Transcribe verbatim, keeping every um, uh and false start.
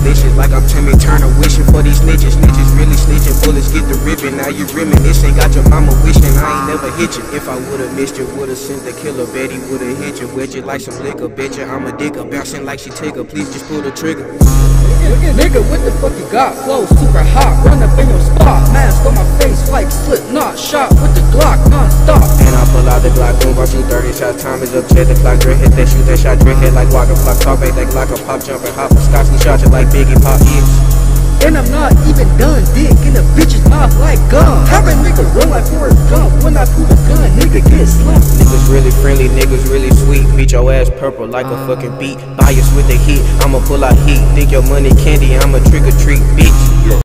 malicious, like I'm Timmy Turner wishing for these snitches. Snitches really snitching, bullets get the ribbon. Now you reminiscing, got your mama wishing I ain't never hit you. If I would've missed you, would've sent the killer. Betty would've hit you, wedge it like some liquor. Bet you I'm a dicker, bouncing like she Tigger. Please just pull the trigger. Nigga, what the fuck you got? Flow super hot, run up in your spot. Mask on my face like Slipknot. Shot with the Glock non-stop. And I pull out the Glock, boom, I shoot thirty shots. Time is up, check the clock, dread hit that, shoot that shot, dread hit like Walker Flock. Talk back that Glock, a pop, jumping, hop, scotch, we shot you like Biggie Pop, yeah. And I'm not even done, dick in a bitch's mouth like gum. Have a nigga run like Forrest Gump. When I pull the gun, nigga get slumped. Niggas really friendly, niggas really sweet. Beat your ass purple like a fucking beat. Bias with the heat, I'ma pull out heat. Think your money candy, I'ma trick or treat, bitch.